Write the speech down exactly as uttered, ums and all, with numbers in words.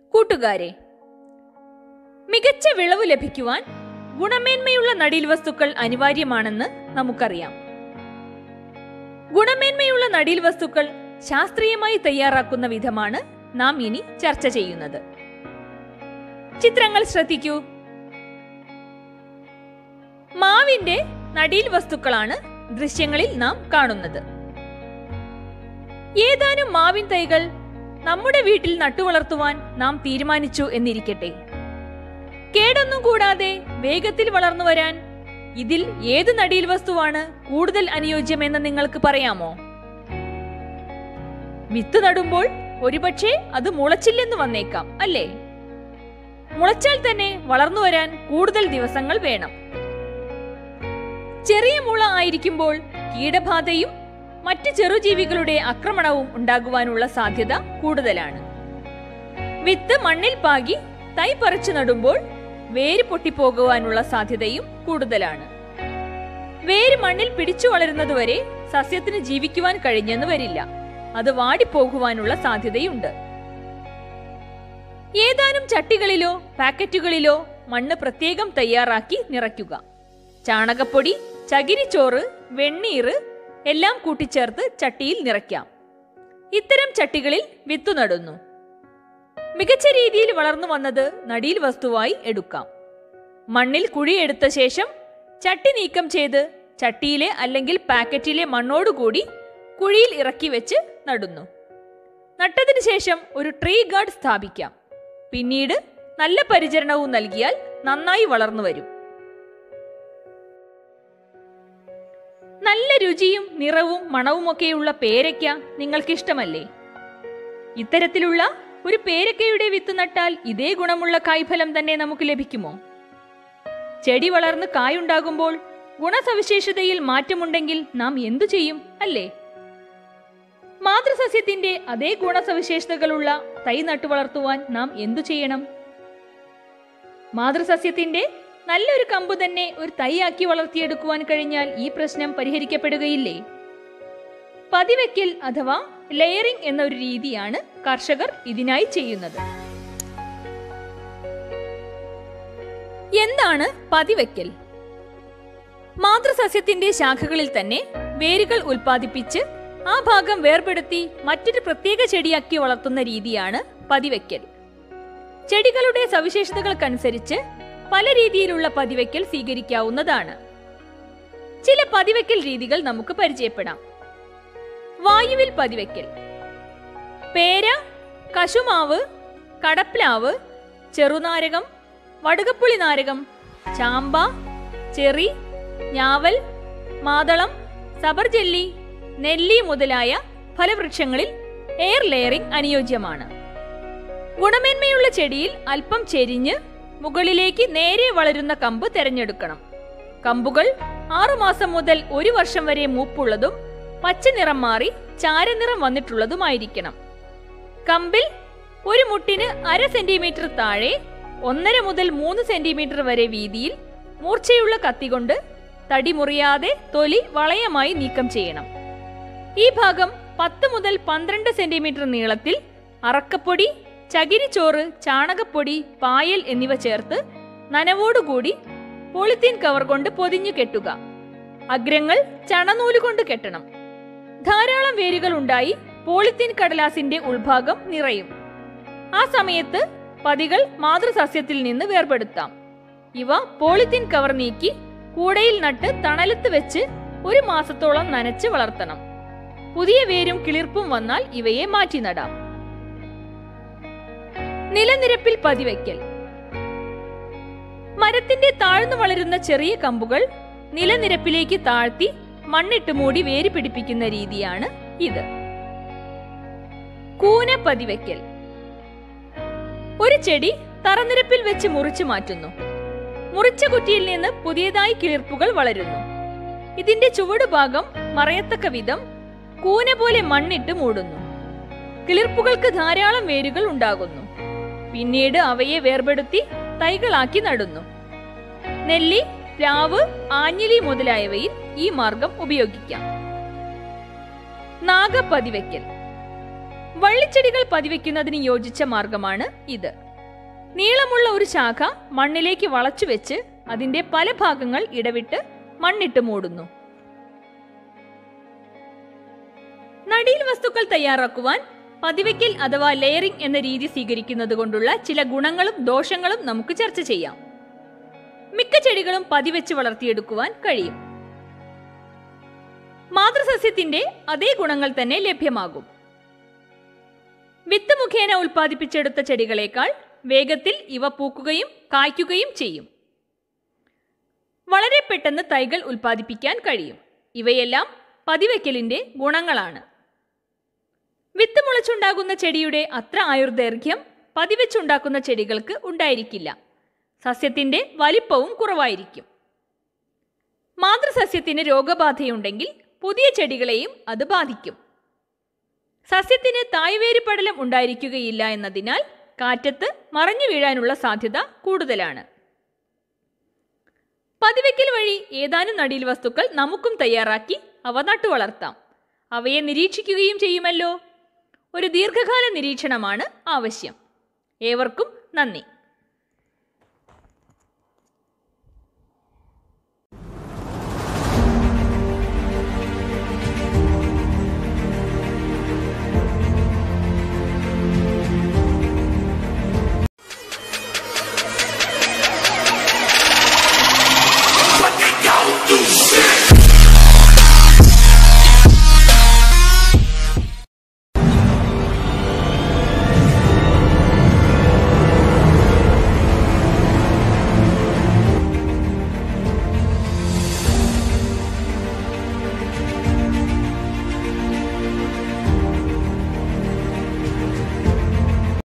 കൂട്ടുകാരെ, മികച്ച വിളവ് ലഭിക്കുവാൻ ഗുണമേന്മയുള്ള നടീൽ വസ്തുക്കൾ അനിവാര്യമാണെന്ന് നമുക്കറിയാം. ഗുണമേന്മയുള്ള നടീൽ വസ്തുക്കൾ ശാസ്ത്രീയമായി തയ്യാറാക്കുന്ന വിധമാണ് നാം ഇനി ചർച്ച ചെയ്യുന്നത്. ചിത്രങ്ങൾ ശ്രദ്ധിക്കൂ. മാവിന്റെ നടീൽ വസ്തുക്കളാണ് ദൃശ്യങ്ങളിൽ നാം കാണുന്നത്. ഏതാനും മാവിൻ തൈകൾ നമ്മുടെ വീട്ടിൽ നട്ടുവളർത്തുവാൻ നാം തീരുമാനിച്ചു എന്നിരിക്കട്ടെ. കേടൊന്നും കൂടാതെ വേഗത്തിൽ വളർന്നു വരാൻ ഇതിൽ ഏത് നടീൽ വസ്തുവാണ് കൂടുതൽ അനുയോജ്യമെന്ന് നിങ്ങൾക്ക് പറയാമോ? വിത്ത് നടുമ്പോൾ ഒരുപക്ഷെ അത് മുളച്ചില്ലെന്ന് വന്നേക്കാം, അല്ലേ? മുളച്ചാൽ തന്നെ വളർന്നു വരാൻ കൂടുതൽ ദിവസങ്ങൾ വേണം. ചെറിയ മുള ആയിരിക്കുമ്പോൾ കീടബാധയും മറ്റ് ചെറുജീവികളുടെ ആക്രമണവും ഉണ്ടാകുവാനുള്ള സാധ്യത കൂടുതലാണ്. വിത്ത് മണ്ണിൽ പാകി തൈ പറിച്ചു നടുമ്പോൾ വേര് പൊട്ടിപ്പോകുവാനുള്ള സാധ്യതയും കൂടുതലാണ്. വേര് മണ്ണിൽ പിടിച്ചു വളരുന്നതുവരെ സസ്യത്തിന് ജീവിക്കുവാൻ കഴിഞ്ഞെന്ന് വരില്ല. അത് വാടിപ്പോകുവാനുള്ള സാധ്യതയുണ്ട്. ഏതാനും ചട്ടികളിലോ പാക്കറ്റുകളിലോ മണ്ണ് പ്രത്യേകം തയ്യാറാക്കി നിറയ്ക്കുക. ചാണകപ്പൊടി, ചകിരിച്ചോറ്, വെണ്ണീറ് എല്ലാം കൂട്ടിച്ചേർത്ത് ചട്ടിയിൽ നിറയ്ക്കാം. ഇത്തരം ചട്ടികളിൽ വിത്തു നടുന്നു. മികച്ച രീതിയിൽ വളർന്നു വന്നത് നടീൽ വസ്തുവായി എടുക്കാം. മണ്ണിൽ കുഴിയെടുത്ത ശേഷം ചട്ടി നീക്കം ചെയ്ത് ചട്ടിയിലെ അല്ലെങ്കിൽ പാക്കറ്റിലെ മണ്ണോടുകൂടി കുഴിയിൽ ഇറക്കി വെച്ച് നടുന്നു. നട്ടതിനു ശേഷം ഒരു ട്രീ ഗാർഡ് സ്ഥാപിക്കാം. പിന്നീട് നല്ല പരിചരണവും നൽകിയാൽ നന്നായി വളർന്നു വരും. നല്ല രുചിയും നിറവും മണവുമൊക്കെയുള്ള പേരയ്ക്ക നിങ്ങൾക്കിഷ്ടമല്ലേ? ഇത്തരത്തിലുള്ള ഒരു പേരയ്ക്കയുടെ വിത്ത് നട്ടാൽ ഇതേ ഗുണമുള്ള കായ്ഫലം തന്നെ നമുക്ക് ലഭിക്കുമോ? ചെടി വളർന്ന് കായുണ്ടാകുമ്പോൾ ഗുണസവിശേഷതയിൽ മാറ്റമുണ്ടെങ്കിൽ നാം എന്തു ചെയ്യും, അല്ലേ? മാതൃസസ്യത്തിന്റെ അതേ ഗുണസവിശേഷതകളുള്ള തൈ നട്ടു വളർത്തുവാൻ നാം എന്തു ചെയ്യണം? മാതൃസസ്യത്തിന്റെ നല്ലൊരു കമ്പ് തന്നെ ഒരു തൈയാക്കി വളർത്തിയെടുക്കുവാൻ കഴിഞ്ഞാൽ ഈ പ്രശ്നം പരിഹരിക്കപ്പെടുകയില്ലേ? പതിവയ്ക്കൽ അഥവാ ലെയറിംഗ് എന്ന ഒരു രീതിയാണ് കർഷകർ ഇതിനായി ചെയ്യുന്നത്. എന്താണ് പതിവയ്ക്കൽ? മാതൃസസ്യത്തിന്റെ ശാഖകളിൽ തന്നെ വേരുകൾ ഉൽപ്പാദിപ്പിച്ച് ആ ഭാഗം വേർപെടുത്തി മറ്റൊരു പ്രത്യേക ചെടിയാക്കി വളർത്തുന്ന രീതിയാണ് പതിവയ്ക്കൽ. ചെടികളുടെ സവിശേഷതകൾക്കനുസരിച്ച് പല രീതിയിലുള്ള പതിവയ്ക്കൽ സ്വീകരിക്കാവുന്നതാണ്. ചില പതിവയ്ക്കൽ രീതികൾ നമുക്ക് പരിചയപ്പെടാം. വായുവിൽ പതിവയ്ക്കൽ. പേര, കശുമാവ്, കടപ്ലാവ്, ചെറുനാരകം, വടുകപ്പുളി നാരകം, ചാമ്പ, ചെറി, ഞാവൽ, മാതളം, സബർജെല്ലി, നെല്ലി മുതലായ ഫലവൃക്ഷങ്ങളിൽ എയർ ലെയറിംഗ് അനുയോജ്യമാണ്. ഗുണമേന്മയുള്ള ചെടിയിൽ അല്പം ചെരിഞ്ഞ് മുകളിലേക്ക് നേരെ വളരുന്ന കമ്പ് തിരഞ്ഞെടുക്കണം. കമ്പുകൾ ആറുമാസം മുതൽ ഒരു വർഷം വരെ മൂപ്പുള്ളതും പച്ച നിറം മാറി ചാരനിറം വന്നിട്ടുള്ളതുമായിരിക്കണം. കമ്പിൽ ഒരു മുട്ടിന് അര സെന്റിമീറ്റർ താഴെ ഒന്നര മുതൽ മൂന്ന് സെന്റിമീറ്റർ വരെ വീതിയിൽ മൂർച്ചയുള്ള കത്തികൊണ്ട് തടി മുറിയാതെ തൊലി വളയമായി നീക്കം ചെയ്യണം. ഈ ഭാഗം പത്ത് മുതൽ പന്ത്രണ്ട് സെന്റിമീറ്റർ നീളത്തിൽ അറക്കപ്പൊടി, ചകിരിച്ചോറ്, ചാണകപ്പൊടി, പായൽ എന്നിവ ചേർത്ത് നനവോടുകൂടി പോളിത്തീൻ കവർ കൊണ്ട് പൊതിഞ്ഞു കെട്ടുക. അഗ്രങ്ങൾ ചണനൂലുകൊണ്ട് കെട്ടണം. ധാരാളം വേരുകൾ ഉണ്ടായി പോളിത്തീൻ കടലാസിന്റെ ഉൾഭാഗം നിറയും. ആ സമയത്ത് പതികൾ മാതൃസസ്യത്തിൽ നിന്ന് വേർപെടുത്താം. ഇവ പോളിത്തീൻ കവർ നീക്കി കൂടയിൽ നട്ട് തണലത്ത് വെച്ച് ഒരു മാസത്തോളം നനച്ച് വളർത്തണം. പുതിയ വേരും കിളിർപ്പും വന്നാൽ ഇവയെ മാറ്റി നടാം. നിലനിരപ്പിൽ പതിവയ്ക്കൽ. മരത്തിന്റെ താഴ്ന്നു വളരുന്ന ചെറിയ കമ്പുകൾ നിലനിരപ്പിലേക്ക് താഴ്ത്തി മണ്ണിട്ട് മൂടി വേര് പിടിപ്പിക്കുന്ന രീതിയാണ് ഇത്. കൂന പതിവയ്ക്കൽ. ഒരു ചെടി തറനിരപ്പിൽ വെച്ച് മുറിച്ചു മാറ്റുന്നു. മുറിച്ച കുറ്റിയിൽ നിന്ന് പുതിയതായി കിളിർപ്പുകൾ വളരുന്നു. ഇതിന്റെ ചുവടുഭാഗം മറയത്തക്ക വിധം കൂന പോലെ മണ്ണിട്ട് മൂടുന്നു. കിളിർപ്പുകൾക്ക് ധാരാളം വേരുകൾ ഉണ്ടാകുന്നു. പിന്നീട് അവയെ വേർപെടുത്തി തൈകളാക്കി നടുന്നു. നെല്ലി, പ്ലാവ്, ആഞ്ഞിലി മുതലായവയിൽ ഈ മാർഗം ഉപയോഗിക്കാം. നാഗപതിവയ്ക്കൽ. വള്ളിച്ചെടികൾ പതിവയ്ക്കുന്നതിന് യോജിച്ച മാർഗമാണ് ഇത്. നീളമുള്ള ഒരു ശാഖ മണ്ണിലേക്ക് വളച്ചു വെച്ച് അതിന്റെ പല ഭാഗങ്ങൾ ഇടവിട്ട് മണ്ണിട്ട് മൂടുന്നു. നടീൽ വസ്തുക്കൾ തയ്യാറാക്കുവാൻ പതിവയ്ക്കൽ അഥവാ ലെയറിംഗ് എന്ന രീതി സ്വീകരിക്കുന്നത് കൊണ്ടുള്ള ചില ഗുണങ്ങളും ദോഷങ്ങളും നമുക്ക് ചർച്ച ചെയ്യാം. മിക്ക ചെടികളും പതിവെച്ച് വളർത്തിയെടുക്കുവാൻ കഴിയും. മാതൃസസ്യത്തിന്റെ അതേ ഗുണങ്ങൾ തന്നെ ലഭ്യമാകും. വിത്ത് മുഖേന ഉൽപ്പാദിപ്പിച്ചെടുത്ത ചെടികളെക്കാൾ വേഗത്തിൽ ഇവ പൂക്കുകയും കായ്ക്കുകയും ചെയ്യും. വളരെ പെട്ടെന്ന് തൈകൾ ഉൽപ്പാദിപ്പിക്കാൻ കഴിയും. ഇവയെല്ലാം പതിവയ്ക്കലിന്റെ ഗുണങ്ങളാണ്. വിത്ത് മുളച്ചുണ്ടാകുന്ന ചെടിയുടെ അത്ര ആയുർദൈർഘ്യം പതിവെച്ചുണ്ടാക്കുന്ന ചെടികൾക്ക് ഉണ്ടായിരിക്കില്ല. സസ്യത്തിന്റെ വലിപ്പവും കുറവായിരിക്കും. മാതൃസസ്യത്തിന് രോഗബാധയുണ്ടെങ്കിൽ പുതിയ ചെടികളെയും അത് ബാധിക്കും. സസ്യത്തിന് തായ്വേര് പടലം ഉണ്ടായിരിക്കുകയില്ല എന്നതിനാൽ കാറ്റത്ത് മറഞ്ഞു വീഴാനുള്ള സാധ്യത കൂടുതലാണ്. പതിവയ്ക്കൽ വഴി ഏതാനും നടീൽ വസ്തുക്കൾ നമുക്കും തയ്യാറാക്കി അവ നട്ടുവളർത്താം. അവയെ നിരീക്ഷിക്കുകയും ചെയ്യുമല്ലോ. ഒരു ദീർഘകാല നിരീക്ഷണമാണ് ആവശ്യം. ഏവർക്കും നന്ദി.